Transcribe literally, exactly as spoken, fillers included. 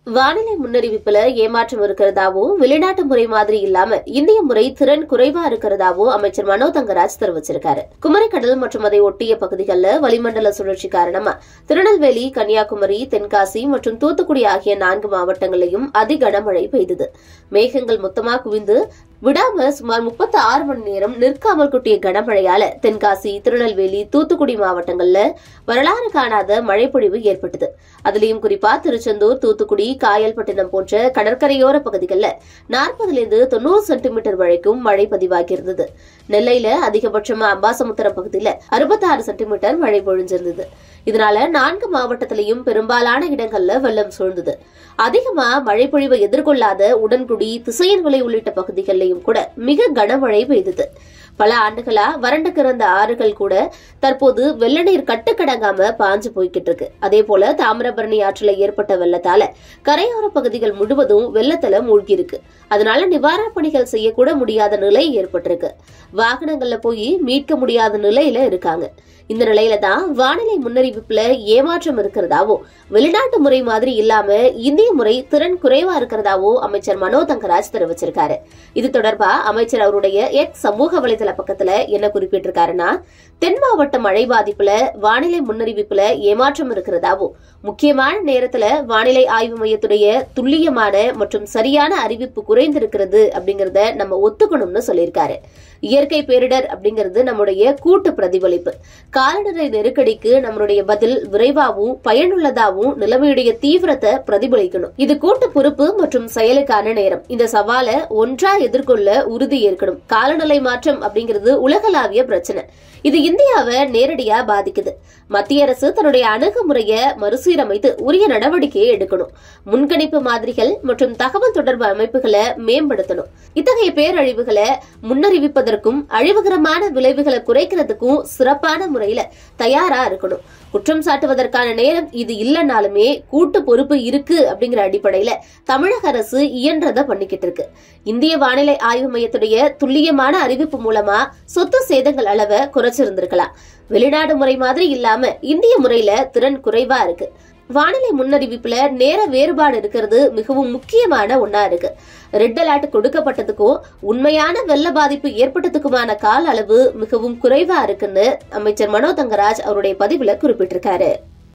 வானிலை முன்னறிவிப்புல ஏமாற்றம் இருக்கிறதாவும் வெளிநாட்டு முறை மாதிரி இல்லாம இந்திய முறை திறன் குறைவா இருக்கிறதாவும் அமைச்சர் மனோ தங்கராஜ் தெரிவிச்சிருக்காரு. குமரிக்கடல் மற்றும் அதை ஒட்டிய பகுதிகளில் வளிமண்டல சுழற்சி காரணமா திருநெல்வேலி, கன்னியாகுமரி, தென்காசி மற்றும் தூத்துக்குடி ஆகிய நான்கு மாவட்டங்களிலும் அதி கனமழை பெய்தது. மேகங்கள் மொத்தமா குவிந்து விடாம சுமார் முப்பத்தி ஆறு மணி நேரம் நிற்காமல் கொட்டிய கனமழையால தென்காசி, திருநெல்வேலி, தூத்துக்குடி மாவட்டங்கள்ல வரலாறு காணாத மழைப்பொழிவு ஏற்பட்டது. அதுலயும் குறிப்பா திருச்செந்தூர், தூத்துக்குடி, காயல்பட்டினம் போன்ற கடற்கரையோர பகுதிகளில் நாற்பதிலிருந்து தொன்னூறு சென்டிமீட்டர் வரைக்கும் மழை பதிவாகியிருந்தது. நெல்லையில அதிகபட்சமா அம்பாசமுத்திரம் பகுதியில அறுபத்தி ஆறு சென்டிமீட்டர் மழை பொழிஞ்சிருந்தது. இதனால நான்கு மாவட்டத்திலையும் பெரும்பாலான இடங்கள்ல வெள்ளம் சூழ்ந்தது. அதிகமா மழை பொழிவை எதிர்கொள்ளாத உடன்குடி, திசையன்விளை உள்ளிட்ட பகுதிகளிலையும் கூட மிக கனமழை பெய்தது. பல ஆண்டுகளா வறண்டு கிடந்த ஆறுகள் கூட தற்போது வெள்ள நீர் கட்டுக்கடங்காம பாஞ்சு போய்கிட்டு இருக்கு. அதே போல தாமிரபரணி ஆற்றில ஏற்பட்ட வெள்ளத்தால கரையோர பகுதிகள் முழுவதும் வெள்ளத்துல மூழ்கி இருக்கு. அதனால நிவாரண பணிகள் செய்யக்கூட முடியாத நிலை ஏற்பட்டிருக்கு. வாகனங்கள்ல போய் மீட்க முடியாத நிலையில இருக்காங்க. இந்த நிலையில தான் வானிலை முன்னறிவிப்புல ஏமாற்றம் இருக்கிறதாவும் வெளிநாட்டு முறை மாதிரி இல்லாம இந்திய முறை திறன் குறைவா இருக்கிறதாவும் அமைச்சர் மனோ தங்கராஜ் தெரிவிச்சிருக்காரு. இது தொடர்பா அமைச்சர் அவருடைய எக்ஸ் சமூக வலைதள பக்கத்துல என்ன குறிப்பிட்டிருக்காருன்னா, தென் மாவட்ட மழை பாதிப்புல வானிலை முன்னறிவிப்புல ஏமாற்றம் இருக்கிறதாவும் முக்கியமான நேரத்துல வானிலை ஆய்வு மையத்துடைய துல்லியமான மற்றும் சரியான அறிவிப்பு குறைந்திருக்கிறது அப்படிங்கறத நம்ம ஒத்துக்கணும்னு சொல்லியிருக்காரு. இயற்கை பேரிடர் அப்படிங்கிறது நம்முடைய கூட்டு பிரதிபலிப்பு. காலநிலை நெருக்கடிக்கு நம்மளுடைய பதில் விரைவாகவும் பயனுள்ளதாகவும் நிலைமையுடைய தீவிரத்தை பிரதிபலிக்கணும். இது கூட்டு பொறுப்பு மற்றும் செயலுக்கான நேரம். இந்த சவாலை ஒன்றா எதிர்கொள்ள உறுதி ஏற்கணும். காலநிலை மாற்றம் அப்படிங்கிறது உலகளாவிய பிரச்சனை. இது இந்தியாவை நேரடியா பாதிக்குது. மத்திய அரசு தன்னுடைய அணுகுமுறையை மறுசீரமைத்து உரிய நடவடிக்கையை எடுக்கணும். முன்கணிப்பு மாதிரிகள் மற்றும் தகவல் தொடர்பு அமைப்புகளை மேம்படுத்தணும். இத்தகைய பேரழிவுகளை முன்னறிவிப்பதற்கும் அழிவுகரமான விளைவுகளை குறைக்கிறதுக்கும் சிறப்பான முறையில தயாரா இருக்கணும். குற்றம் சாட்டுவதற்கான நேரம் இது இல்லைனாலுமே கூட்டு பொறுப்பு இருக்கு அப்படிங்கிற அடிப்படையில தமிழக அரசு இயன்றத பண்ணிக்கிட்டு இருக்கு. இந்திய வானிலை ஆய்வு மையத்துடைய துல்லியமான அறிவிப்பு மூலமா சொத்து சேதங்கள் அளவை குறைச்சிருந்திருக்கலாம். வெளிநாடு முறை மாதிரி இல்லாம இந்திய முறையில திறன் குறைவா இருக்கு. வானிலை முன்னறிவிப்புல நேர வேறுபாடு இருக்கிறது மிகவும் முக்கியமான ஒன்னா இருக்கு. ரெட் அலர்ட் கொடுக்கப்பட்டதுக்கும் உண்மையான வெள்ள பாதிப்பு ஏற்பட்டதுக்குமான கால அளவு மிகவும் குறைவா இருக்குன்னு அமைச்சர் மனோ தங்கராஜ் அவருடைய பதிவுல குறிப்பிட்டிருக்காரு.